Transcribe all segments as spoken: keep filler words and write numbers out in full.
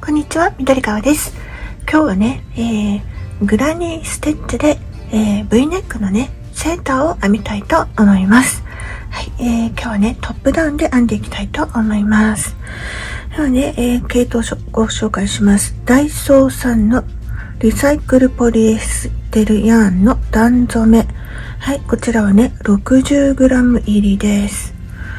こんにちは、緑川です。今日はね、えー、グラニーステッチで、えー、V ネックのね、セーターを編みたいと思います。はい、えー、今日はね、トップダウンで編んでいきたいと思います。ではね、えー、系統をご紹介します。ダイソーさんのリサイクルポリエステルヤーンの段染め。はい、こちらはね、ろくじゅうグラム 入りです。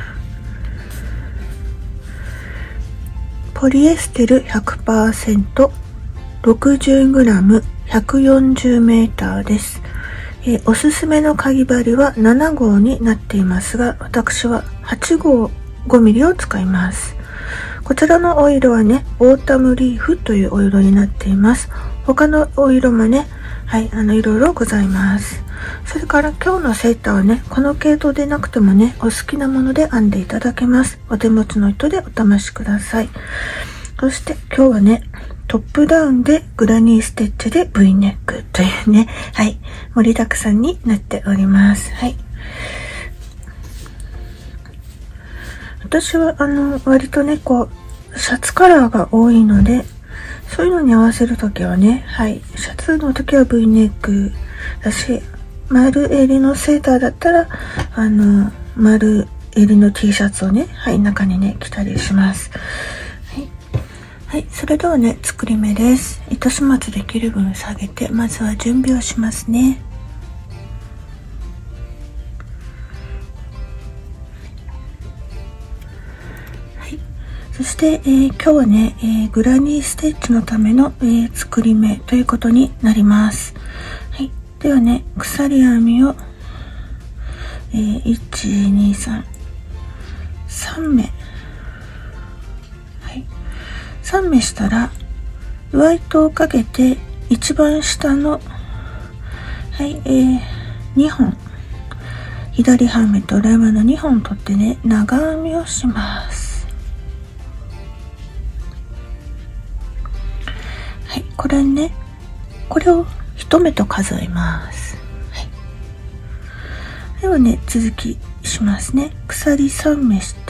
ポリエステル ひゃくパーセント、ろくじゅうグラム、ひゃくよんじゅうメーターです。えー、おすすめのかぎ針はなな号になっていますが、私ははち号 ごミリを使います。こちらのお色はね、オータムリーフというお色になっています。他のお色もね、はい、あの、いろいろございます。それから今日のセーターはね、この系統でなくてもね、お好きなもので編んでいただけます。お手持ちの糸でお試しください。そして今日はね、トップダウンでグラニーステッチで V ネックというね、はい、盛りだくさんになっております。はい。私はあの、割とね、こう、シャツカラーが多いので、そういうのに合わせるときはね、はい、シャツのときは V ネックだし、丸襟のセーターだったら、あの、丸襟の T シャツをね、はい、中にね、着たりします。はい。はい、それではね、作り目です。糸始末できる分下げて、まずは準備をしますね。はい。そして、えー、今日はね、えー、グラニーステッチのための、えー、作り目ということになります。はい。ではね、鎖編みを、えー、いち、に、さん、さんめい。はい。さんめいしたら、上糸をかけて、一番下の、はい、えー、にほん。左半目と裏山のにほん取ってね、長編みをします。はい、これね、これを一目と数えます。はい、ではね、続きしますね。鎖さんめいして、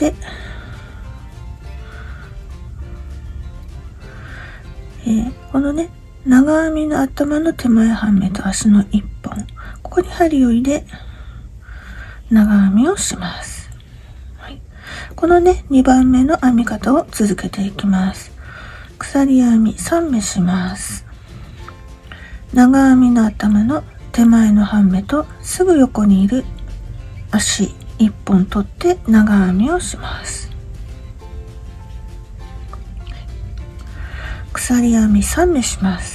えー、このね、長編みの頭の手前半目と足のいっぽん、ここに針を入れ、長編みをします。はい、このね、にばんめの編み方を続けていきます。鎖編みさんめいします。長編みの頭の手前の半目とすぐ横にいる足いっぽん取って長編みをします。鎖編みさんめいします。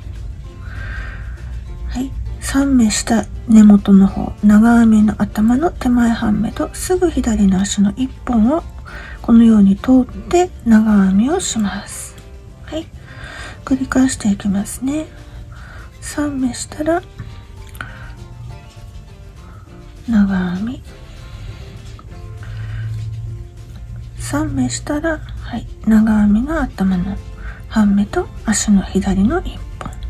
はい、さんめいした根元の方、長編みの頭の手前半目とすぐ左の足のいっぽんをこのように通って長編みをします。はい、繰り返していきますね。さんめいしたら長編み、さんめいしたら、はい、長編みの頭の半目と足の左のいっぽん、はい、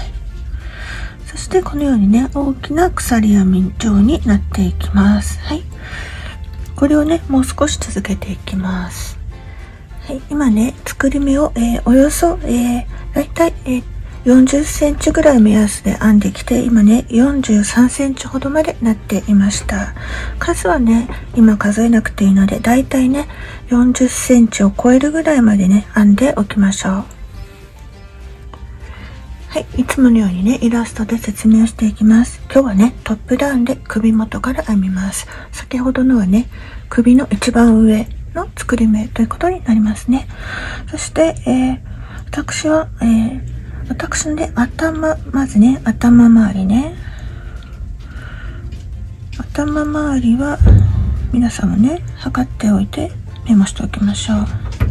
そしてこのようにね、大きな鎖編み状になっていきます。はい、これをね、もう少し続けていきます。はい、今ね、作り目を、えー、およそ、えー、だいたい、えーよんじゅっセンチぐらい目安で編んできて、今ね、よんじゅうさんセンチほどまでなっていました。数はね、今数えなくていいので、だいたいね、よんじゅっセンチを超えるぐらいまでね、編んでおきましょう。はい、いつものようにね、イラストで説明をしていきます。今日はね、トップダウンで首元から編みます。先ほどのはね、首の一番上の作り目ということになりますね。そして、えー、私は、えー私のね、頭、まずね、頭周りね。頭周りは、皆さんもね、測っておいて、メモしておきましょう。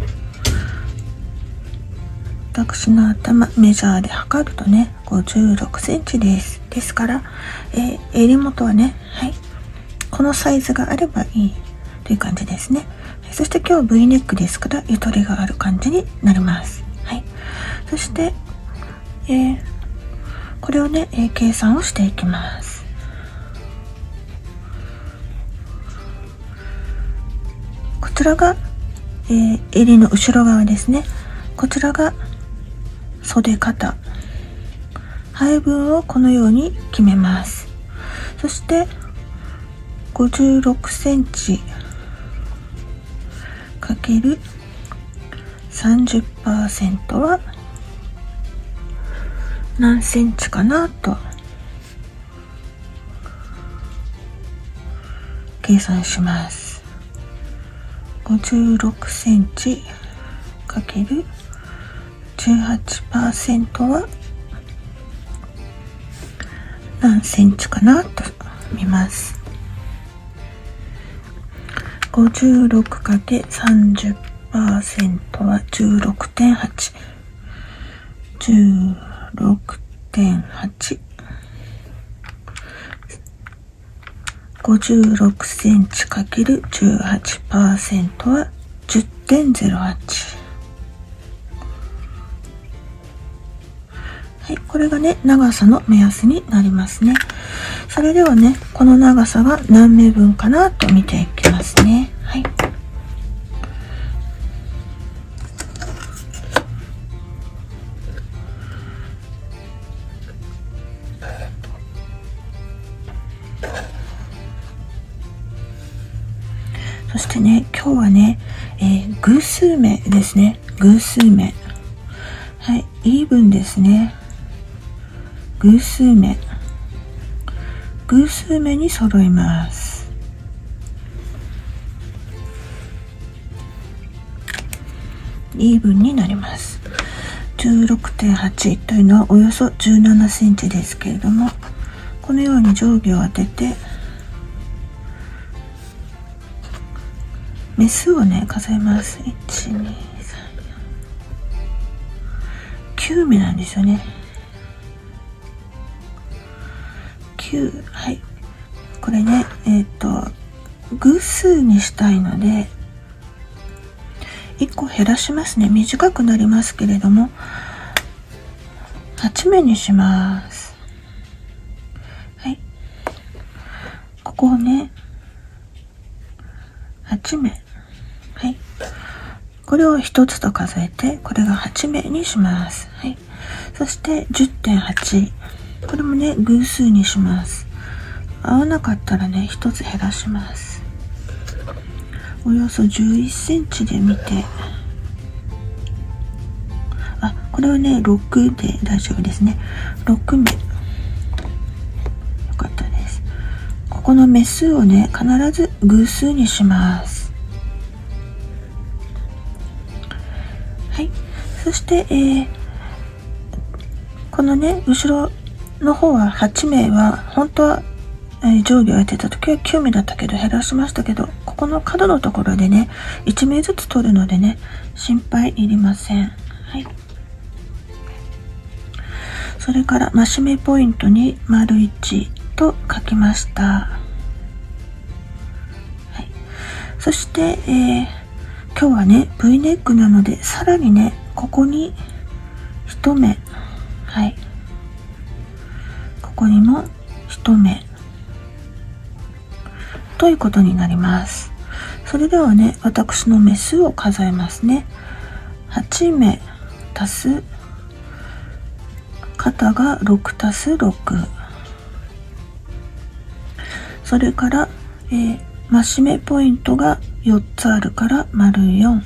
私の頭、メジャーで測るとね、ごじゅうろくセンチです。ですから、えー、襟元はね、はい、このサイズがあればいいという感じですね。そして今日は V ネックですから、ゆとりがある感じになります。はい。そして、えー、これをね、えー、計算をしていきます。こちらが、えー、襟の後ろ側ですね。 こちらが袖肩、配分をこのように決めます。そしてごじゅうろくセンチかける さんじゅっパーセント は何センチかなと計算します。ごじゅうろくセンチかける じゅうはちパーセント は何センチかなと見ます。ごじゅうろくかけるさんじゅっパーセント は じゅうろくてんはち、じゅうろくてんはち、ごじゅうろくセンチかける じゅうはちパーセント は じゅってんゼロはち。はい、これがね、長さの目安になりますね。それではね、この長さは何目分かなと見ていきますね。はい。そしてね、今日はね、えー、偶数目ですね。偶数目。はい、イーブンですね。偶数目。偶数目に揃います。イーブンになります。じゅうろくてんはち というのはおよそじゅうななセンチですけれども、このように定規を当てて、目数をね、数えます。いち、に、さん、よん、きゅう目なんですよね。きゅう、はい。これね、えっと、偶数にしたいので、いっこ減らしますね。短くなりますけれども、はち目にします。はい。ここをね、はち目。はい。これをひとつと数えて、これがはち目にします。はい。そして じゅってんはち。これもね、偶数にします。合わなかったらね、ひとつ減らします。およそじゅういっセンチで見て、あ、これはね、ろくで大丈夫ですね。ろく目。よかったです。ここの目数をね、必ず偶数にします。はい。そして、えー、このね、後ろの方ははち目は、本当は、えー、定規を当てた時はきゅう目だったけど減らしましたけど、ここの角のところでね、いち目ずつ取るのでね、心配いりません。はい。それから、増し目ポイントに丸いちと書きました。はい。そして、えー、今日はね、V ネックなので、さらにね、ここにいち目。はい。ここにもいち目。ということになります。それではね、私の目数を数えますね。はち目足す、肩がろく足すろく。それから、えー、増し目ポイントがよっつあるから丸よん。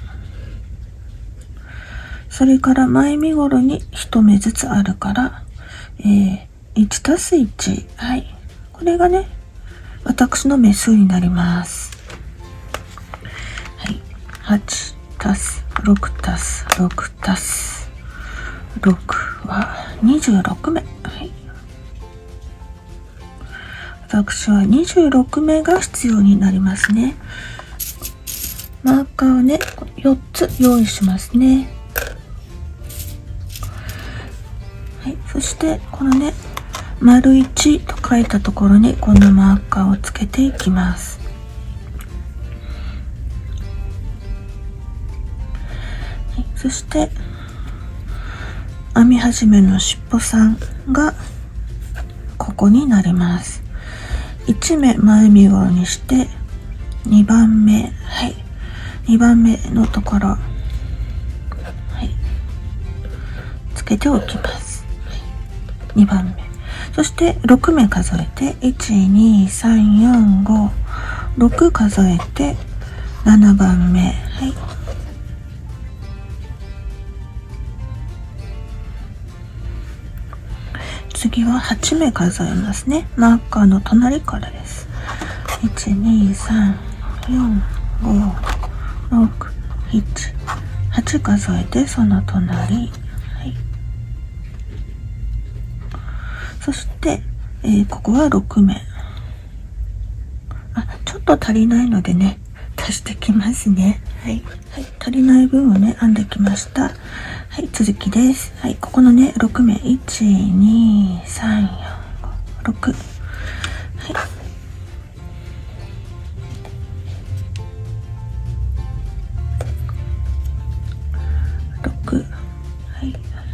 それから前身頃にいち目ずつあるから、えー、いち足すいち。はい。これがね、私の目数になります。はい。はち足すろく足すろく足すろくはにじゅうろく目。はい。私はにじゅうろく目が必要になりますね。マーカーをね、よっつ用意しますね。はい。そして、このね、丸いちと書いたところにこのマーカーをつけていきます。はい、そして編み始めの尻尾さんがここになります。いち目前身頃にしてにばんめ、はい、にばんめのところ、はい、 けておきます。にばんめ、そしてろくめ数えていちにさんよんごろく数えてななばんめ、はい、次ははちめ数えますね。マーカーの隣からです。いちにさんよんごろくななはち数えてその隣、はい、そして、えー、ここはろくめ、あ、ちょっと足りないのでね足してきますね。はい、はい、足りない分をね編んできました。はい、続きです。はい、ここのねろくめ、いちにさんよんごろく、はい、ろく、はい、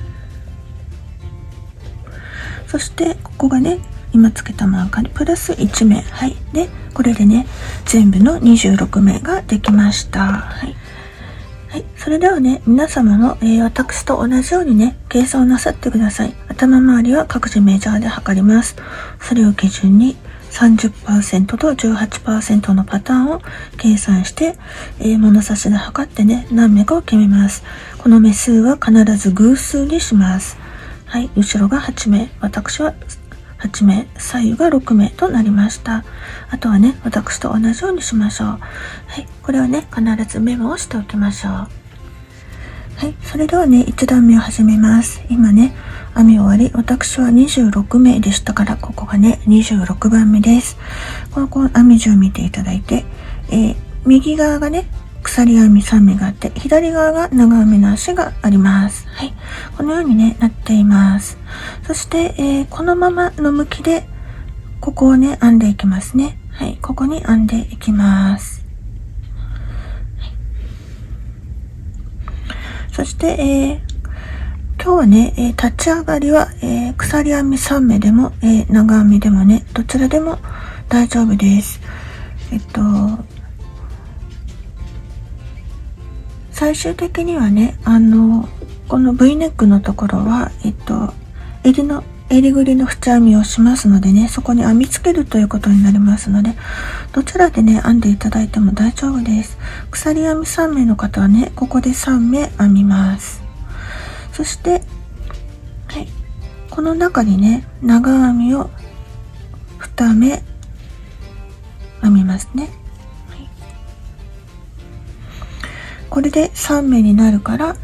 そしてここがね今つけたマーカーにプラスいちめ、はい、でこれでね全部のにじゅうろくめができました。はい、はい、それではね皆様も、えー、私と同じようにね計算をなさってください。頭周りは各自メジャーで測ります。それを基準に さんじゅっパーセント と じゅうはちパーセント のパターンを計算して、えー、物差しで測ってね何目かを決めます。この目数は必ず偶数にします。はい、後ろがはちめ、私ははちめ、左右がろくめとなりました。あとはね私と同じようにしましょう。はい、これはね必ずメモをしておきましょう。はい、それではねいち段目を始めます。今ね編み終わり、私はにじゅうろくめでしたから、ここがねにじゅうろくばんめです。このこの編み順を見ていただいて、えー、右側がね鎖編みさんめがあって、左側が長編みの足があります。はい、このようにねなっています。そして、えー、このままの向きでここをね編んでいきますね。はい、ここに編んでいきます。はい、そして、えー今日はね、えー、立ち上がりは、えー、鎖編みさんめでも、えー、長編みでもね、どちらでも大丈夫です。えっと、最終的にはね、あの、この V ネックのところは、えっと、襟の、襟ぐりの縁編みをしますのでね、そこに編み付けるということになりますので、どちらでね、編んでいただいても大丈夫です。鎖編みさんめの方はね、ここでさんめ編みます。そして、はい、この中にね長編みをにめ編みますね。はい、これでさんめになるから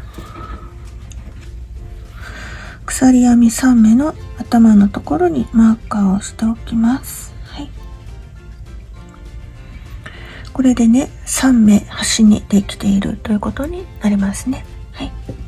鎖編みさんめの頭のところにマーカーをしておきます。はい、これでねさんめ端にできているということになりますね。はい、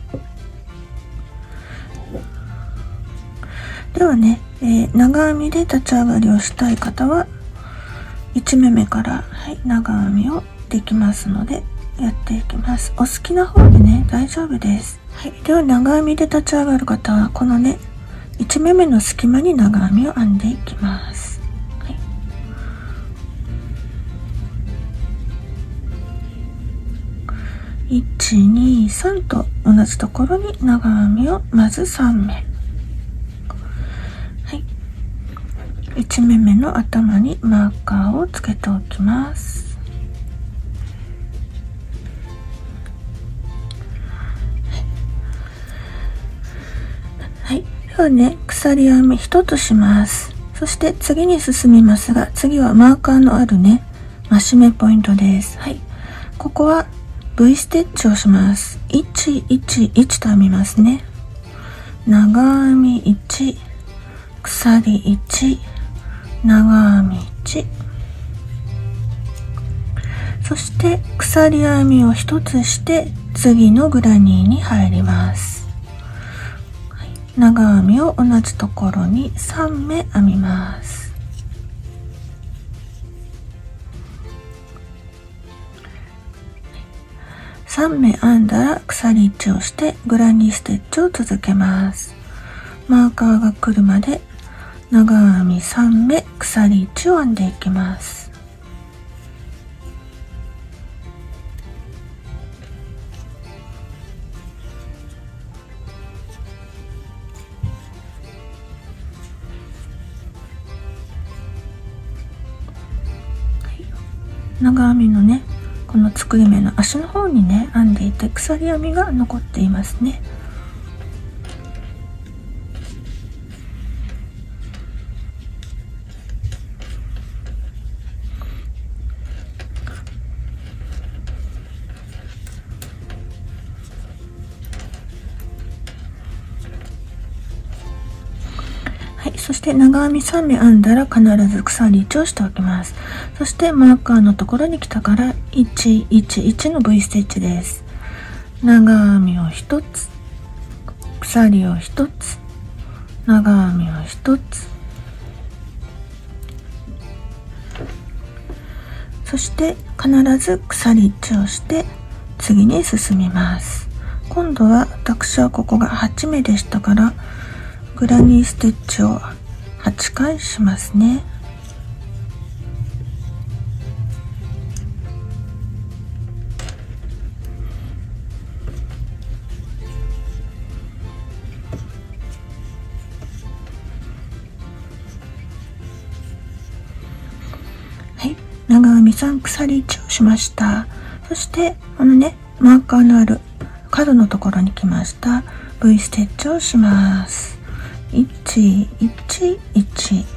ではね、えー、長編みで立ち上がりをしたい方はいちめめから、はい、長編みをできますのでやっていきます。お好きな方でね大丈夫です。はい、では長編みで立ち上がる方はこのねいちめめの隙間に長編みを編んでいきます。はい、いちにさんと同じところに長編みをまずさんめ、いちめめの頭にマーカーをつけておきます。はい、ではね鎖編みひとつします。そして次に進みますが、次はマーカーのあるね増し目ポイントです。はい、ここは V ステッチをします。いちいちいちと編みますね。長編みいち、鎖いち、長編みいち、そして鎖編みをひとつして次のグラニーに入ります。はい、長編みを同じところにさんめ編みます。さんめ編んだら鎖いちをしてグラニーステッチを続けます。マーカーが来るまで長編みさんめ、鎖いちを編んでいきます。 長編みのねこの作り目の足の方にね編んでいて鎖編みが残っていますね。はい、そして長編みさん目編んだら必ず鎖いちをしておきます。そしてマーカーのところに来たからいちいちいちの V ステッチです。長編みをひとつ、鎖をひとつ、長編みをひとつ、そして必ず鎖いちをして次に進みます。今度は私はここがはち目でしたからグラニーステッチをはちかいしますね。はい、長編みさん鎖いちをしました。そしてこのねマーカーのある角のところに来ました V ステッチをします。いちいちいち、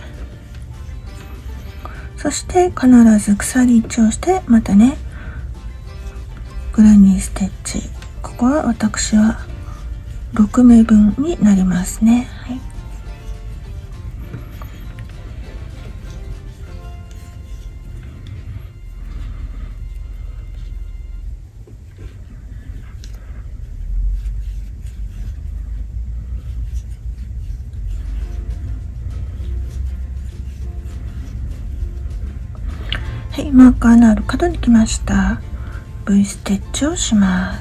そして必ず鎖いちをしてまたねグラニーステッチ、ここは私はろく目分になりますね。はい、はい、マーカーのある角に来ました。V ステッチをします。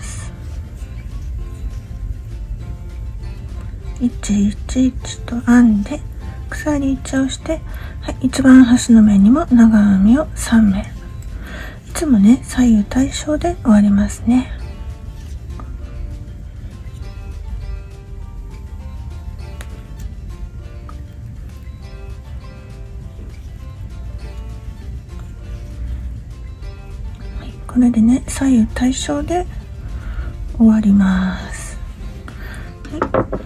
いちいちいちと編んで鎖いちをして、はい、一番端の目にも長編みをさん目。いつもね左右対称で終わりますね。これでね左右対称で終わります。はい、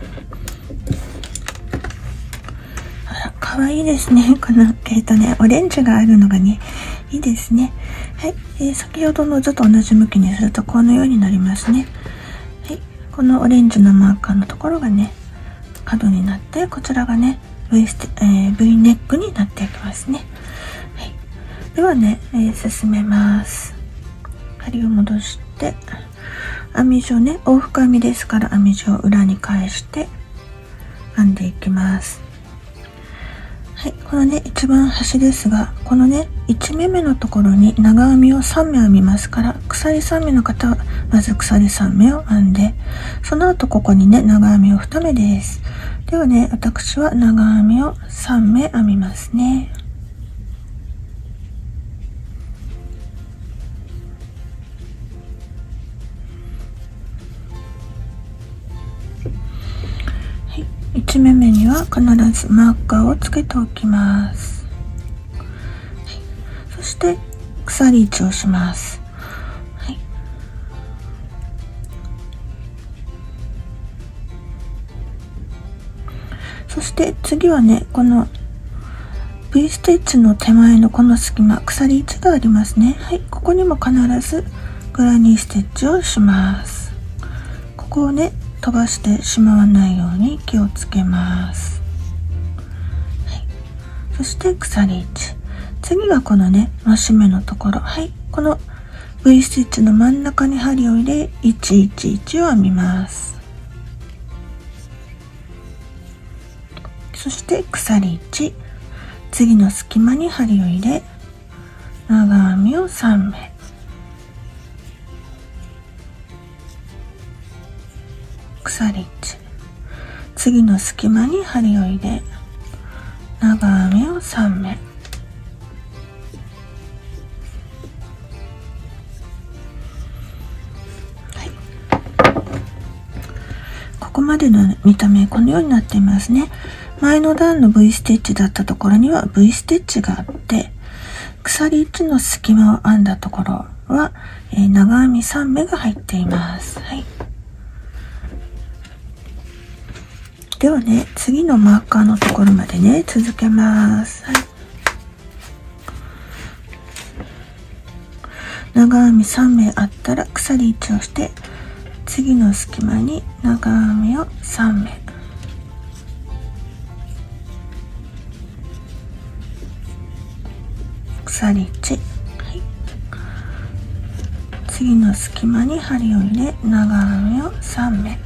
あら可愛いですね。このえっとねオレンジがあるのがねいいですね。はい、えー、先ほどの図と同じ向きにするとこのようになりますね。はい、このオレンジのマーカーのところがね角になって、こちらがね V ステ、えー、V ネックになっていきますね。はい、ではね、えー、進めます。針を戻して編み地をね往復編みですから編み地を裏に返して編んでいきます。はい、このね一番端ですが、このねいち目目のところに長編みをさん目編みますから、鎖さん目の方はまず鎖さん目を編んで、その後ここにね長編みをに目です。ではね私は長編みをさん目編みますね。いち目目には必ずマーカーをつけておきます。はい、そして鎖いちをします。はい、そして次はねこの V ステッチの手前のこの隙間鎖いちがありますね。はい、ここにも必ずグラニーステッチをします。ここをね飛ばしてしまわないように気をつけます。はい、そして鎖いち、次がこのね増し目のところ、はい、この V ステッチの真ん中に針を入れいちいちいちを編みます。そして鎖いち、次の隙間に針を入れ長編みをさん目、鎖いち、次の隙間に針を入れ長編みをさん目、はい、ここまでの見た目このようになっていますね。前の段の V ステッチだったところには V ステッチがあって、 鎖いちの隙間を編んだところは、えー、長編みさん目が入っています。はい。ではね、次のマーカーのところまでね、続けます。はい。長編みさん目あったら鎖いちをして、次の隙間に長編みをさん目。鎖いち。はい。次の隙間に針を入れ、長編みをさん目。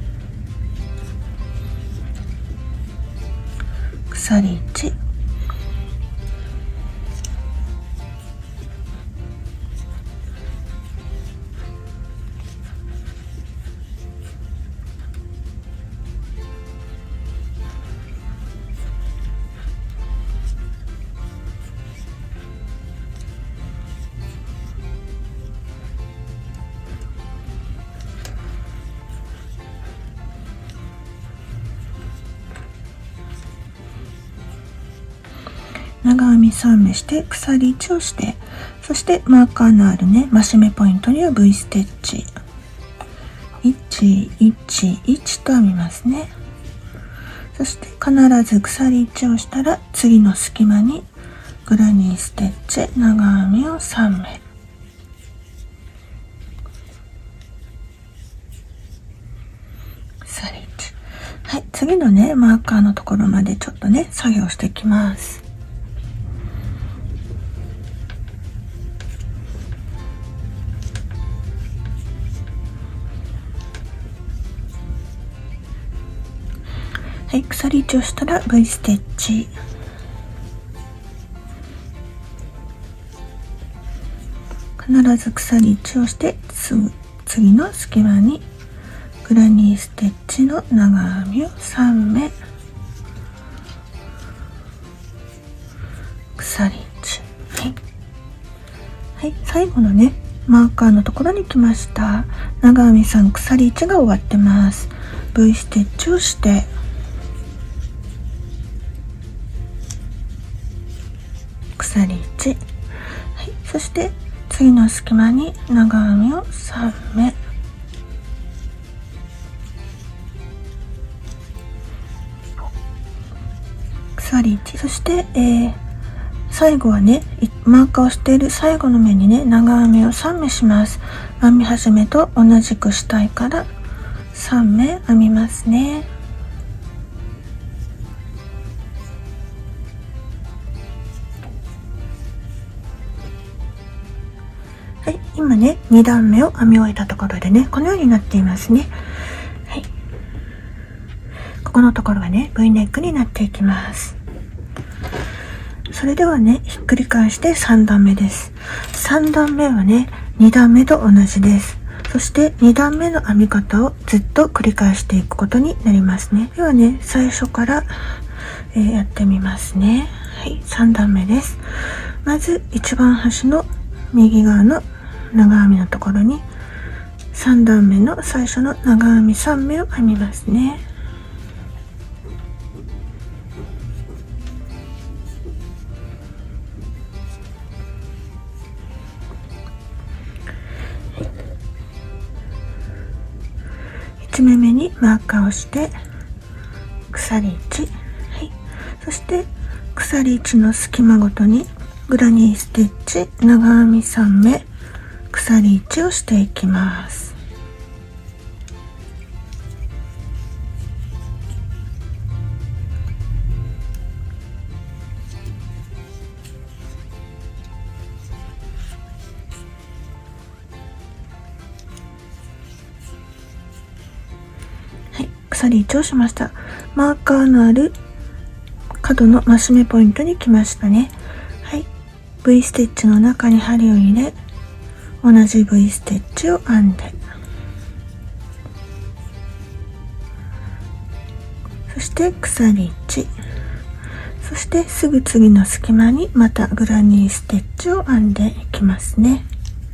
鎖いち。長編みさん目して鎖いちをして、そしてマーカーのあるね増し目ポイントには V ステッチいちいちいちと編みますね。そして必ず鎖いちをしたら次の隙間にグラニーステッチ長編みをさん目。鎖いち。はい、次のねマーカーのところまでちょっとね作業していきます。はい、鎖いちをしたら V ステッチ。必ず鎖いちをしてすぐ次の隙間にグラニーステッチの長編みをさん目。鎖いち。はい、はい、最後のねマーカーのところに来ました。長編みさん鎖いちが終わってます。 V ステッチをして鎖いち。はい、そして次の隙間に長編みをさん目。鎖いち。そして、えー、最後はねマーカーをしている最後の目にね長編みをさん目します。編み始めと同じく下絵からさん目編みますね。はい、今ねに段目を編み終えたところでねこのようになっていますね。はい、ここのところがね V ネックになっていきます。それではねひっくり返してさん段目です。さん段目はねに段目と同じです。そしてに段目の編み方をずっと繰り返していくことになりますね。ではね最初から、えー、やってみますね。はい、さん段目です。まず一番端の右側の長編みのところにさん段目の最初の長編みさん目を編みますね。いち目目にマーカーをして鎖いち、はい、そして鎖いちの隙間ごとにグラニーステッチ長編みさん目鎖いちをしていきます。はい、鎖いちをしました。マーカーのある角の増し目ポイントに来ましたね。はい、V ステッチの中に針を入れ同じ V ステッチを編んで、そして鎖いち、そしてすぐ次の隙間にまたグラニーステッチを編んでいきますね。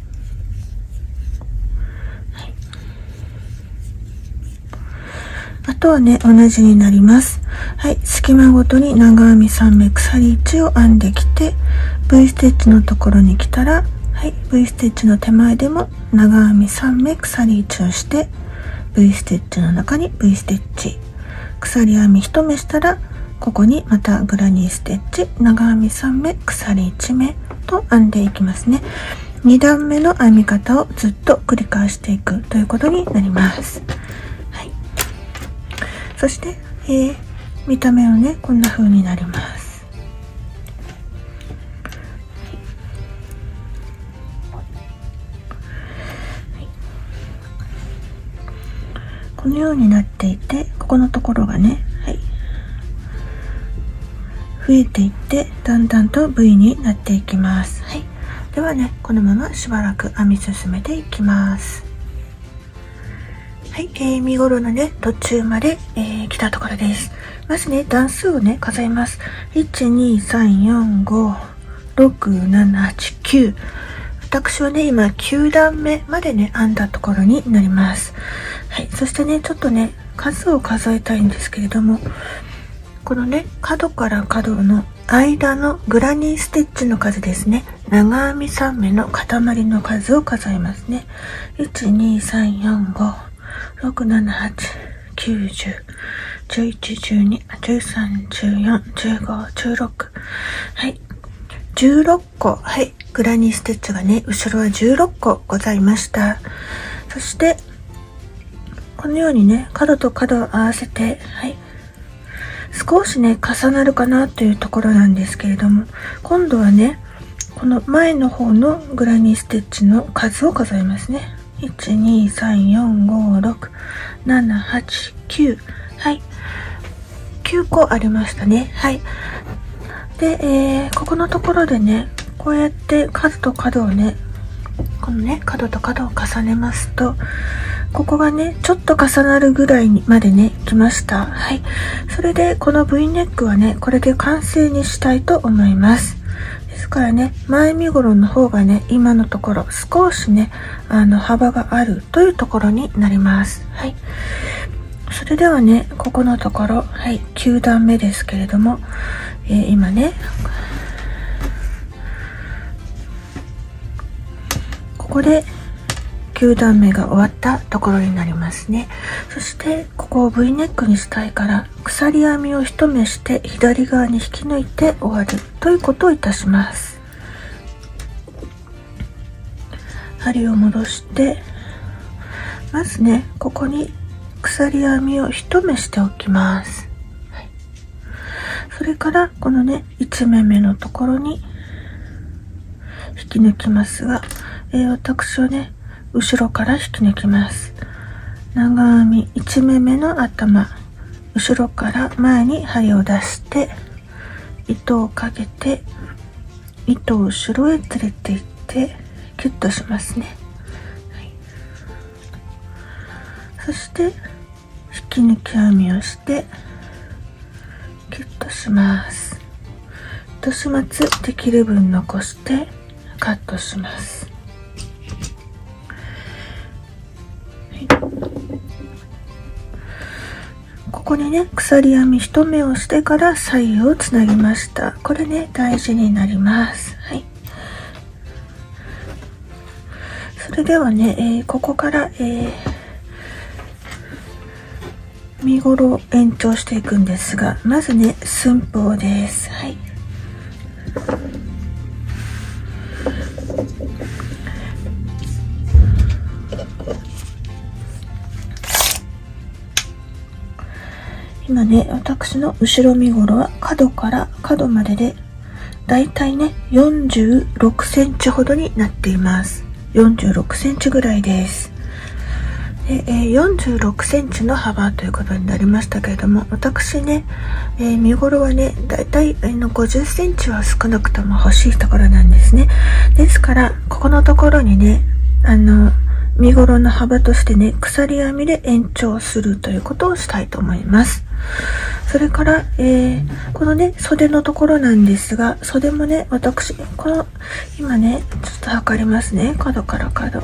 はい、あとはね同じになります。はい、隙間ごとに長編みさん目鎖いちを編んできて V ステッチのところに来たら、はい、V ステッチの手前でも長編みさん目鎖いちをして、 V ステッチの中に V ステッチ、鎖編みいち目したらここにまたグラニーステッチ、長編みさん目鎖いち目と編んでいきますね。に段目の編み方をずっと繰り返していくということになります。はい、そして、えー、見た目はねこんな風になります。このようになっていて、ここのところがね、はい、増えていってだんだんと V になっていきます。はい、ではねこのまましばらく編み進めていきます。はい、えー、身ごろのね途中まで、えー、来たところです。まずね段数をね数えます。いちにさんよんごろくななはちきゅう、私はね今きゅう段目までね編んだところになります。はい、そしてねちょっとね数を数えたいんですけれども、このね角から角の間のグラニーステッチの数ですね、長編みさん目の塊の数を数えますね。いちにさんよんごろくななはちきゅうじゅうじゅういちじゅうにじゅうさんじゅうよんじゅうごじゅうろく、はいじゅうろっこ、はい、グラニーステッチがね後ろはじゅうろっこございました。そしてこのようにね角と角を合わせて、はい、少しね重なるかなというところなんですけれども、今度はねこの前の方のグラニーステッチの数を数えますね。いちにさんよんごろくななはちきゅう、はいきゅうこありましたね。はいで、えー、ここのところでねこうやって角と角をねこのね角と角を重ねますと、ここがねちょっと重なるぐらいにまでね来ました。はい、それでこの V ネックはねこれで完成にしたいと思います。ですからね前身ごろの方がね今のところ少しねあの幅があるというところになります。はい、それではねここのところ、はい、きゅう段目ですけれども、えー、今ねここできゅう段目が終わったところになりますね。そしてここを V ネックにしたいから鎖編みを一目して左側に引き抜いて終わるということをいたします。針を戻してまずねここに鎖編みを一目しておきます。はい、それからこのねいち目目のところに引き抜きますが、えー、私はね後ろから引き抜きます。長編みいち目目の頭、後ろから前に針を出して糸をかけて糸を後ろへ連れていってキュッとしますね。はい、そして引き抜き編みをしてキュッとします。糸始末できる分残してカットします。ここにね鎖編み一目をしてから左右をつなぎました。これね大事になります。はい、それではね、えー、ここから、えー、身ごろを延長していくんですが、まずね寸法です。はい、今ね私の後ろ身ごろは角から角まででだいたいねよんじゅうろくセンチほどになっています。よんじゅうろくセンチぐらいです。で、えー、よんじゅうろくセンチの幅ということになりましたけれども、私ね、えー、身ごろはねだいたいのごじゅっセンチは少なくとも欲しいところなんですね。ですからここのところにねあの身ごろの幅としてね鎖編みで延長するということをしたいと思います。それから、えー、このね袖のところなんですが、袖もね私この今ねちょっと測りますね。角から角、はい、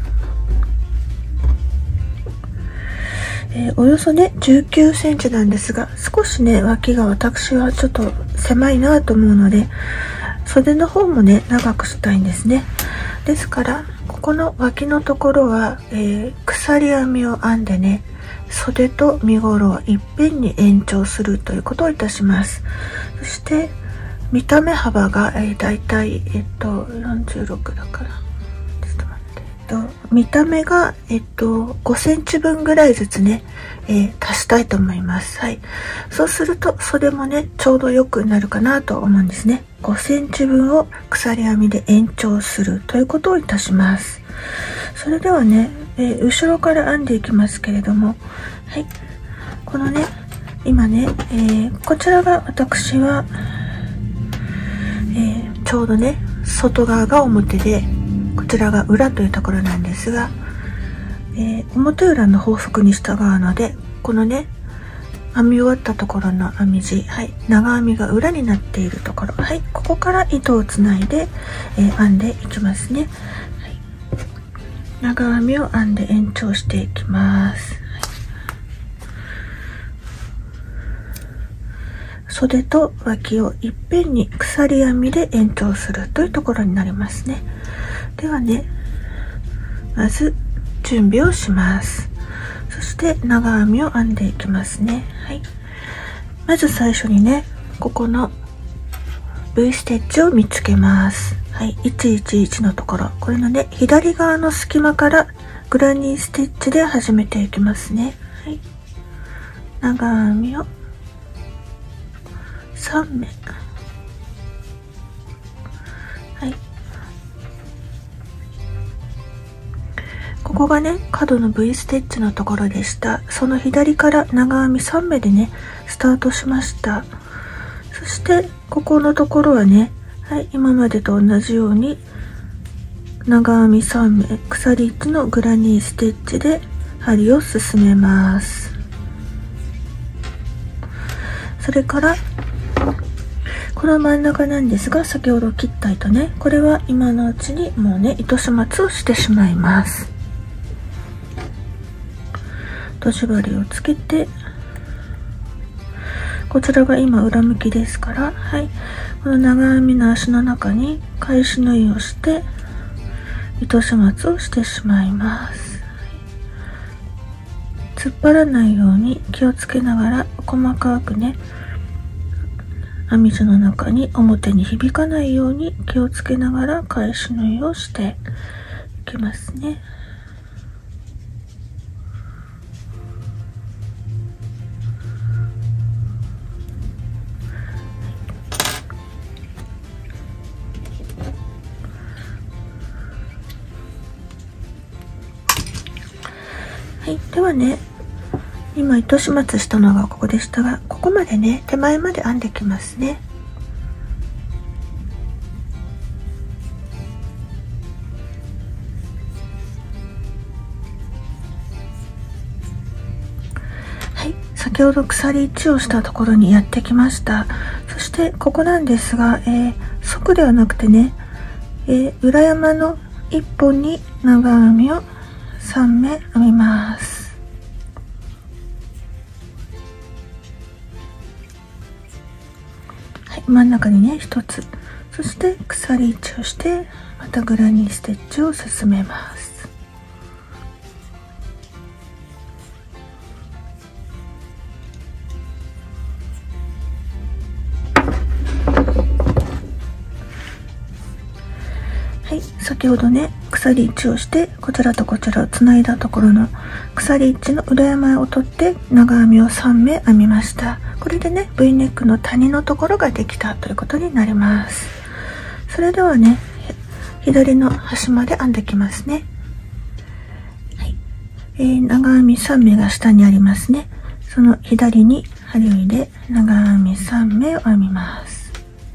えー、およそねじゅうきゅうセンチなんですが、少しね脇が私はちょっと狭いなと思うので、 袖の方もね長くしたいんですね。ですからここの脇のところは、えー、鎖編みを編んでね、袖と身ごろをいっぺんに延長するということをいたします。そして見た目幅が、えー、だいたい、えっと、よんじゅうろくだから、ちょっと待って、えっと、見た目が、えっと、ごセンチぶんぐらいずつね、えー、足したいと思います。はい。そうすると、それもね、ちょうど良くなるかなと思うんですね。ごセンチぶんを鎖編みで延長するということをいたします。それではね、えー、後ろから編んでいきますけれども、はい。このね、今ね、えー、こちらが私は、えー、ちょうどね外側が表でこちらが裏というところなんですが、えー、表裏の法則に従うので、このね編み終わったところの編み地、はい、長編みが裏になっているところ、はい、ここから糸をつないで、えー、編んでいきますね。はい、長編みを編んで延長していきます。袖と脇をいっぺんに鎖編みで延長するというところになりますね。ではね、まず準備をします。そして長編みを編んでいきますね。はい、まず最初にね、ここの V ステッチを見つけます。はい、いちいちいちのところ、これのね左側の隙間からグラニーステッチで始めていきますね。はい、長編みをさんめい、はい、ここがね角の V ステッチのところでした。その左から長編みさんめいでねスタートしました。そしてここのところはね、はい、今までと同じように長編みさんめい、鎖いちのグラニーステッチで針を進めます。それからこの真ん中なんですが、先ほど切った糸ね、これは今のうちにもうね糸始末をしてしまいます。とじ針をつけて、こちらが今裏向きですから、はい、この長編みの足の中に返し縫いをして糸始末をしてしまいます。突っ張らないように気をつけながら細かくね、編み地の中に表に響かないように気をつけながら返し縫いをしていきますね。はい、ではね、今糸始末したのがここでしたが、ここまでね手前まで編んできますね。はい、先ほど鎖いちをしたところにやってきました。そしてここなんですが、えー、側ではなくてね、えー、裏山のいっぽんに長編みをさんめい編みます。真ん中にねひとつ、そして鎖いちをしてまたグラニーステッチを進めます。はい、先ほどね鎖いちをしてこちらとこちらをつないだところの鎖いちの裏山を取って長編みをさんめい編みました。これでね V ネックの谷のところができたということになります。それではね左の端まで編んできますね。はい、えー、長編みさんめいが下にありますね。その左に針を入れ長編みさんめいを編みます。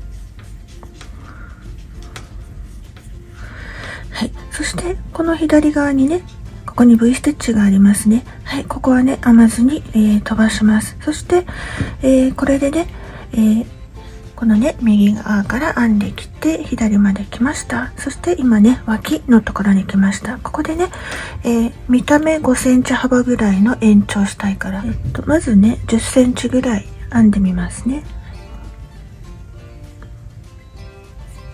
はい、そしてこの左側にねここに V ステッチがありますね。はい、ここはね編まずに、えー、飛ばします。そして、えー、これでね、えー、このね右側から編んできて左まで来ました。そして今ね脇のところに来ました。ここでね、えー、見た目ごセンチ幅ぐらいの延長したいから、えっと、まずねじゅっセンチぐらい編んでみますね。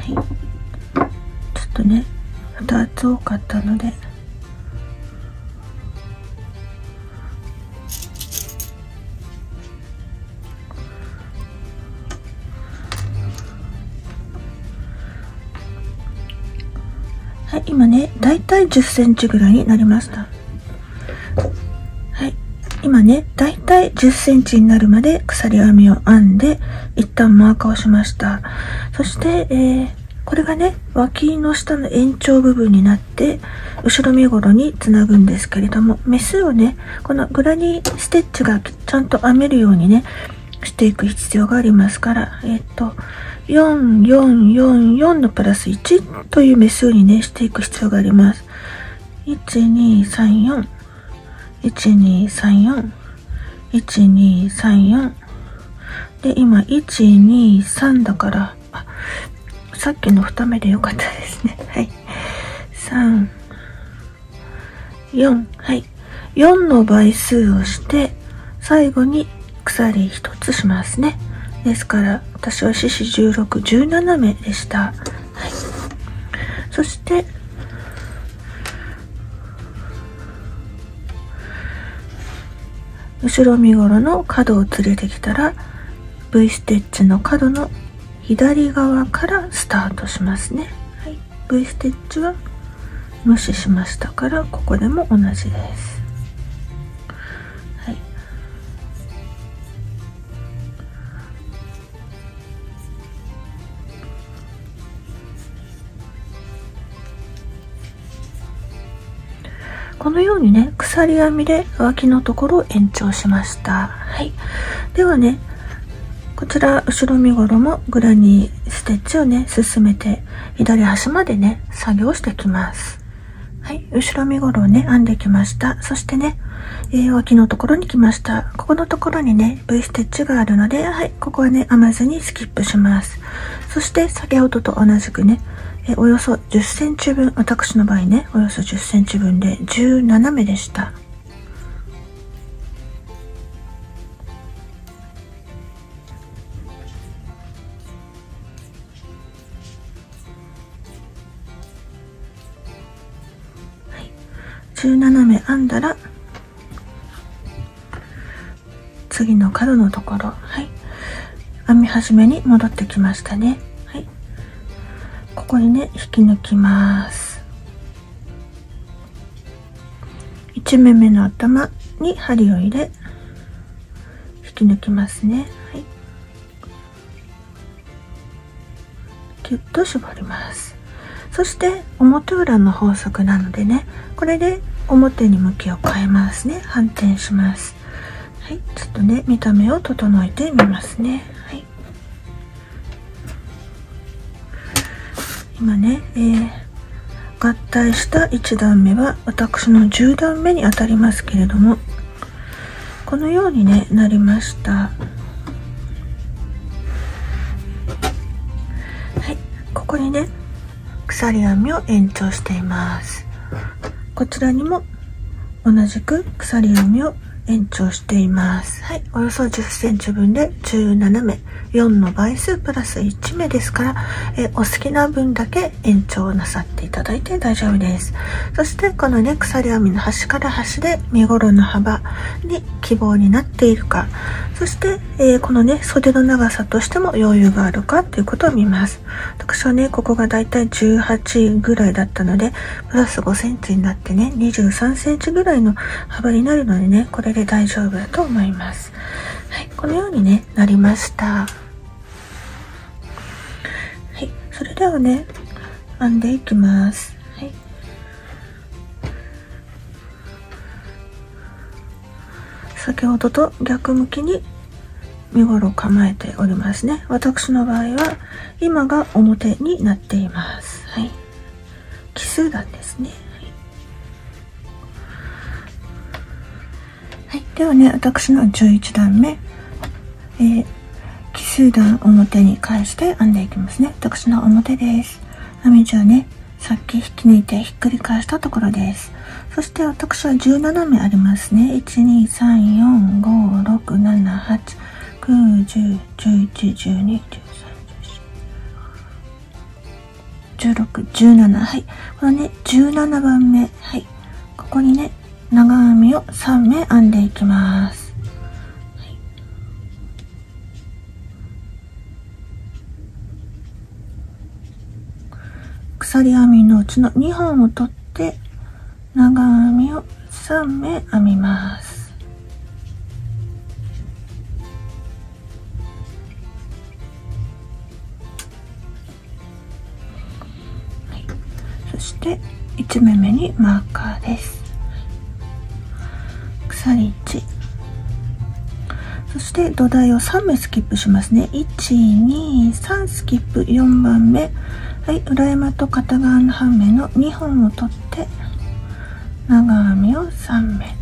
い、ちょっとねふたつ多かったので、はい、今ねだいたいじゅっセンチぐらいになりました。はい、今ねだいたいじゅっセンチになるまで鎖編みを編んで一旦マーカーをしました。そして、えー、これがね脇の下の延長部分になって後ろ身ごろにつなぐんですけれども、目数をねこのグラニーステッチがちゃんと編めるようにねしていく必要がありますから、えっとよんよんよんよんのプラスいちという目数にねしていく必要があります。いちにさんよん いちにさんよん いちにさんよんで、今いちにさんだから、あ、さっきのに目でよかったですね。はい、さんよん、はい、よんの倍数をして最後に鎖ひとつしますね。ですから私は獅子じゅうろく、じゅうなな目でした。はい、そして後ろ身ごろの角を連れてきたら V ステッチの角の左側からスタートしますね。はい、V ステッチは無視しましたからここでも同じです。はい、このようにね鎖編みで脇のところを延長しました。はい、ではねこちら後ろ身ごろもグラニーステッチをね進めて左端までね作業してきます。はい、後ろ身ごろをね編んできました。そしてね、えー、脇のところに来ました。ここのところにね V ステッチがあるので、はい、ここはね編まずにスキップします。そして先ほどと同じくねえおよそじゅっセンチぶん、私の場合ねおよそじゅっセンチぶんでじゅうなな目でした。じゅうなな目編んだら次の角のところ、はい、編み始めに戻ってきましたね。はい、ここにね引き抜きます。いち目目の頭に針を入れ引き抜きますね。はい、ギュッと絞ります。そして表裏の法則なのでねこれで表に向きを変えますね。反転します。はい、ちょっとね見た目を整えてみますね。はい、今ね、えー、合体したいち段目は私のじゅう段目にあたりますけれども、このように、ね、なりました。はい、ここにね鎖編みを延長しています。こちらにも同じく鎖編みを延長しています。はい、およそじゅっセンチぶんでじゅうなな目、よんの倍数プラスいち目ですから、えお好きな分だけ延長なさっていただいて大丈夫です。そしてこのね鎖編みの端から端で身ごろの幅に希望になっているか、そして、えー、このね袖の長さとしても余裕があるかということを見ます。私はねここがだいたいじゅうはちぐらいだったのでプラスごセンチになってねにじゅうさんセンチぐらいの幅になるのでねこれで大丈夫だと思います。はい、このようにねなりました。はい、それではね編んでいきます。はい、先ほどと逆向きに身ごろを構えておりますね。私の場合は今が表になっています。はい、奇数段ですね。はい、ではね私のじゅういち段目、えー、奇数段表に返して編んでいきますね。私の表です。編み地をねさっき引き抜いてひっくり返したところです。そして私はじゅうなな目ありますね。いちにさんよんごろくななはちきゅうじゅうじゅういちじゅうにじゅうさんじゅうよんじゅうろく、じゅうなな、はい。このね、じゅうななばんめ、はい。ここにね、長編みをさん目編んでいきます。はい、鎖編みのうちのにほんを取って、長編みをさん目編みます。そしていちめめにマーカーです。鎖いち、そして土台をさん目スキップしますね。いち、に、さんスキップ、よんばんめ、はい、裏山と片側の半目のにほんを取って長編みをさん目、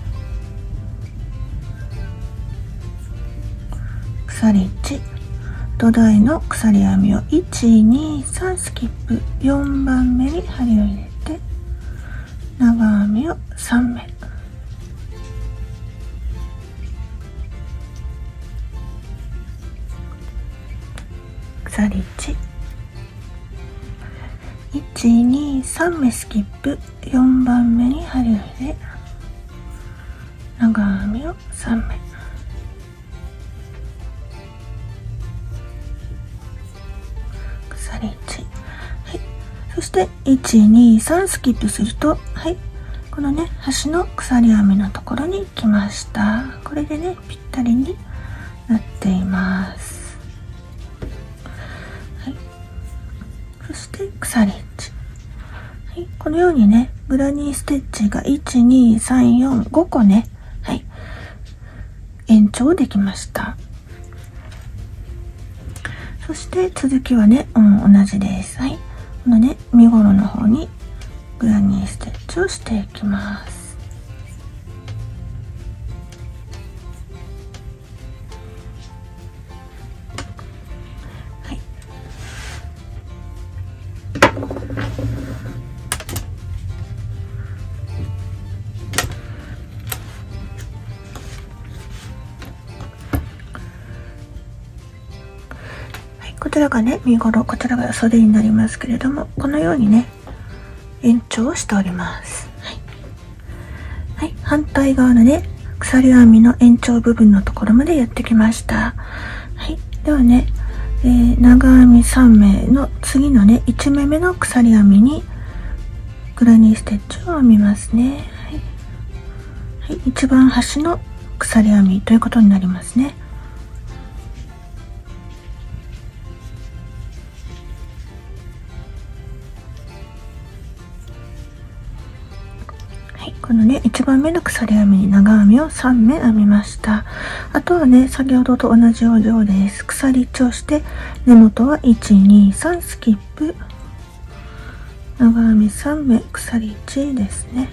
鎖いち、土台の鎖編みをいち、に、さんスキップ、よんばんめに針を入れて長編みをさん目、鎖いち、いち、に、さん目スキップ、よんばんめに針を入れ長編みをさん目、鎖いち、はい、そしていち、に、さんスキップすると、はい、このね端の鎖編みのところに来ました。これでねぴったりになっています。はい、そして鎖いち、はい、このようにねグラニーステッチがいち、に、さん、よん、ごこね、はい、延長できました。そして続きはね、うん、同じです。はい、このね身ごろの方にグラニーステッチをしていきます。はい、こちらがね身ごろ、こちらが袖になりますけれども、このようにね延長をしております。はい、はい、反対側のね鎖編みの延長部分のところまでやってきました。はい、ではね、えー、長編みさん目の次のねいちめめの鎖編みにグラニーステッチを編みますね。はい、はい、一番端の鎖編みということになりますね。このねいちばんめの鎖編みに長編みをさん目編みました。あとはね先ほどと同じようです。鎖いちをして根元はいち、に、さんスキップ、長編みさん目、鎖いちですね。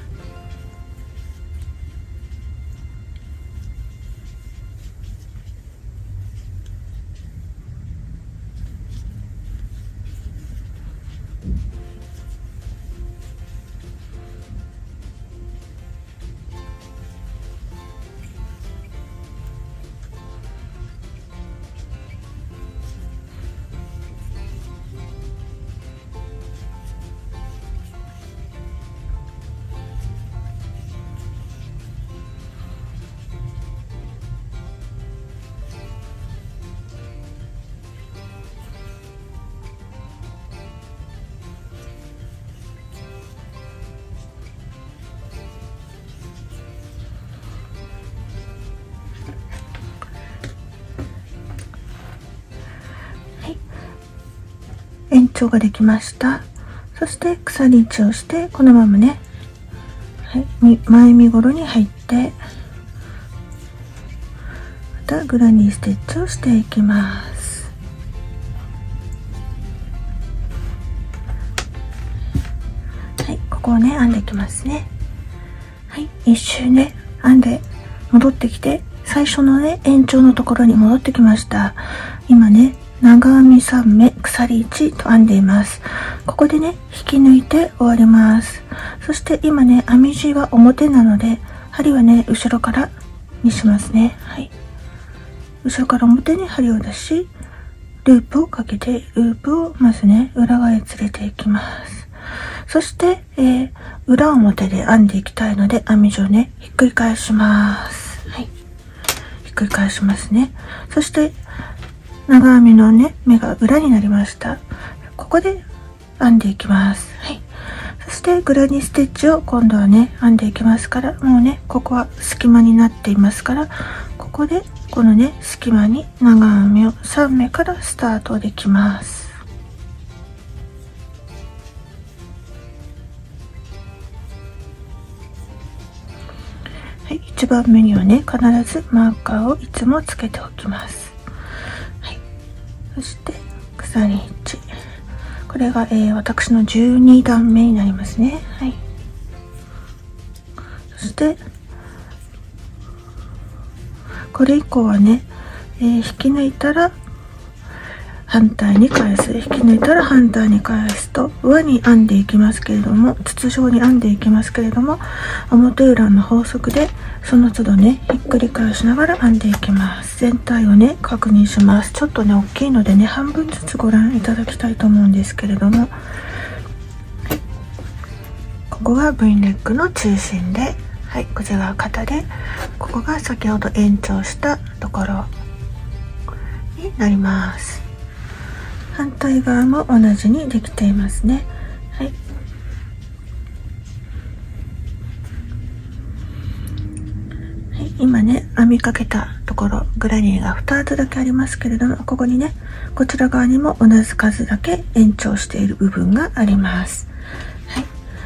延長ができました。そして鎖いちをしてこのままね、はい、前身ごろに入ってまたグラニーステッチをしていきます。はい、ここをね編んでいきますね。はい、一周ね編んで戻ってきて最初のね延長のところに戻ってきました。今ね長編みさん目、鎖いちと編んでいます。ここでね引き抜いて終わります。そして今ね編み地は表なので針はね後ろからにしますね。はい、後ろから表に針を出しループをかけて、ループをまずね、裏側へ連れていきます。そして、えー、裏表で編んでいきたいので、編み地をね、ひっくり返します。はい。ひっくり返しますね。そして、長編みのね、目が裏になりました。ここで編んでいきます。はい。そしてグラニーステッチを今度はね、編んでいきますから、もうね、ここは隙間になっていますから、ここでこのね、隙間に長編みをさん目からスタートできます。はい、いちばんめにはね、必ずマーカーをいつもつけておきます。はい、そして鎖いち、これが、えー、私のじゅうにだんめになりますね。はい、そしてこれ以降はね、えー、引き抜いたら反対に返す、引き抜いたら反対に返すと輪に編んでいきますけれども、筒状に編んでいきますけれども、表裏の法則でその都度ね、ひっくり返しながら編んでいきます。全体をね、確認します。ちょっとね、大きいのでね、半分ずつご覧いただきたいと思うんですけれども、ここが V ネックの中心で、はい、こちらが肩で、ここが先ほど延長したところになります。反対側も同じにできていますね。はい。はい、今ね、編みかけたところ、グラニーがふたつだけありますけれども、ここにね、こちら側にも同じ数だけ延長している部分があります。はい。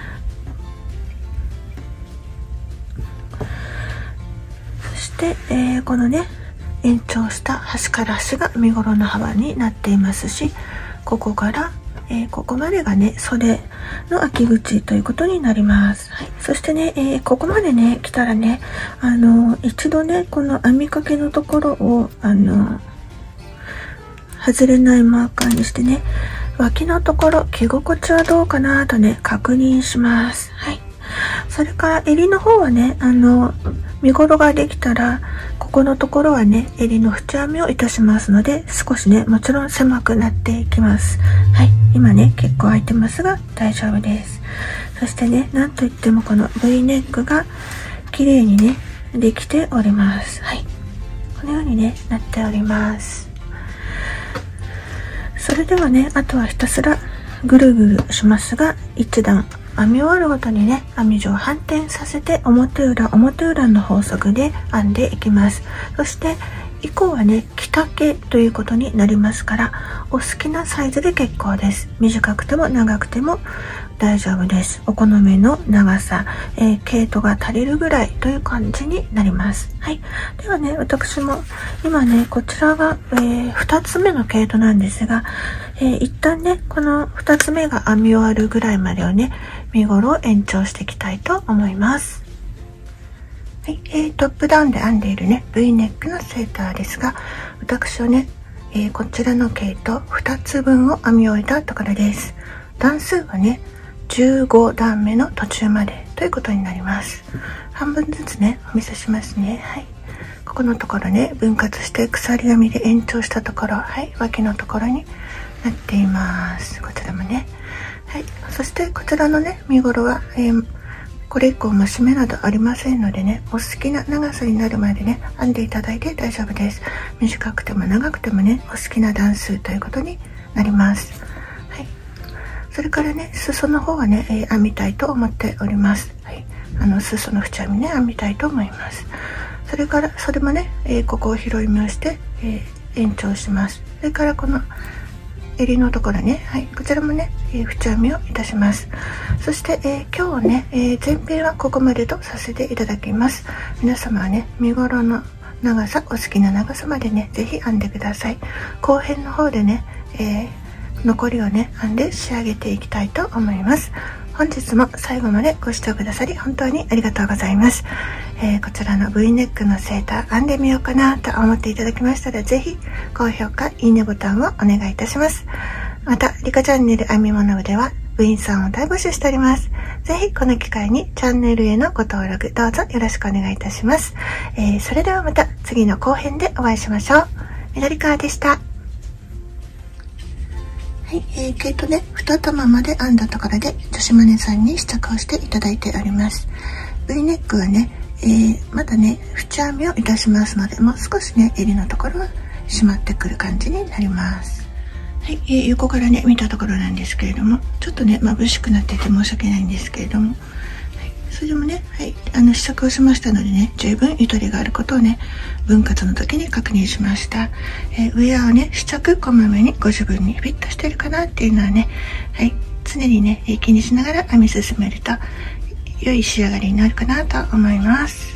そして、えー、このね、延長した端から端が身ごろの幅になっていますし、ここから、えー、ここまでがね、袖の開き口ということになります。はい、そしてね、えー、ここまでね、来たらね、あの一度ね、この編みかけのところをあの外れないマーカーにしてね、脇のところ着心地はどうかなとね、確認します。はい。それから襟の方はね、あの身ごろができたら、ここのところはね、襟の縁編みをいたしますので、少しね、もちろん狭くなっていきます。はい、今ね、結構開いてますが大丈夫です。そしてね、なんといってもこの V ネックが綺麗にね、できております。はい、このようにね、なっております。それではね、あとはひたすらぐるぐるしますが、一段編み終わるごとにね、編み地を反転させて表裏表裏の法則で編んでいきます。そして以降はね、着丈ということになりますから、お好きなサイズで結構です。短くても長くても大丈夫です。お好みの長さ、えー、毛糸が足りるぐらいという感じになります。はい。ではね、私も今ね、こちらが、えー、ふたつめの毛糸なんですが、えー、一旦ね、このふたつめが編み終わるぐらいまでをね、身ごろを延長していきたいと思います。はい、えー、トップダウンで編んでいるね、V ネックのセーターですが、私はね、えー、こちらの毛糸ふたつぶんを編み終えたところです。段数はね、じゅうごだんめの途中までということになります。半分ずつね、お見せしますね。はい。ここのところね、分割して鎖編みで延長したところ、はい、脇のところになっています。こちらもね。はい。そしてこちらのね、身ごろは、えー、これ以降も締めなどありませんのでね、お好きな長さになるまでね、編んでいただいて大丈夫です。短くても長くてもね、お好きな段数ということになります。はい。それからね、裾の方はね、えー、編みたいと思っております。はい。あの、裾の縁編みね、編みたいと思います。それから、それもね、えー、ここを拾い目をして、えー、延長します。それからこの、襟のところね、はい、こちらもね、えー、縁編みをいたします。そして、えー、今日はね、えー、前編はここまでとさせていただきます。皆様はね、身ごろの長さ、お好きな長さまでね、ぜひ編んでください。後編の方でね、えー、残りをね、編んで仕上げていきたいと思います。本日も最後までご視聴くださり本当にありがとうございます。えー、こちらの V ネックのセーター編んでみようかなと思っていただきましたら、ぜひ高評価、いいねボタンをお願いいたします。また、リカチャンネル編み物部では部員さんを大募集しております。ぜひこの機会にチャンネルへのご登録どうぞよろしくお願いいたします。えー、それではまた次の後編でお会いしましょう。緑川でした。 い、えー、毛糸ね、二玉まで編んだところで、女子マネさんに試着をしていただいております。V ネックはね、えー、まだね、縁編みをいたしますので、もう少しね、襟のところは締まってくる感じになります。はい、えー、横からね、見たところなんですけれども、ちょっとね、眩しくなっていて申し訳ないんですけれども、はい、それでもね、はい、あの試着をしましたのでね、十分ゆとりがあることをね、分割の時に確認しました。えー、ウェアをね、試着こまめにご自分にフィットしてるかなっていうのはね、はい、常にね、気にしながら編み進めると良い仕上がりになるかなと思います。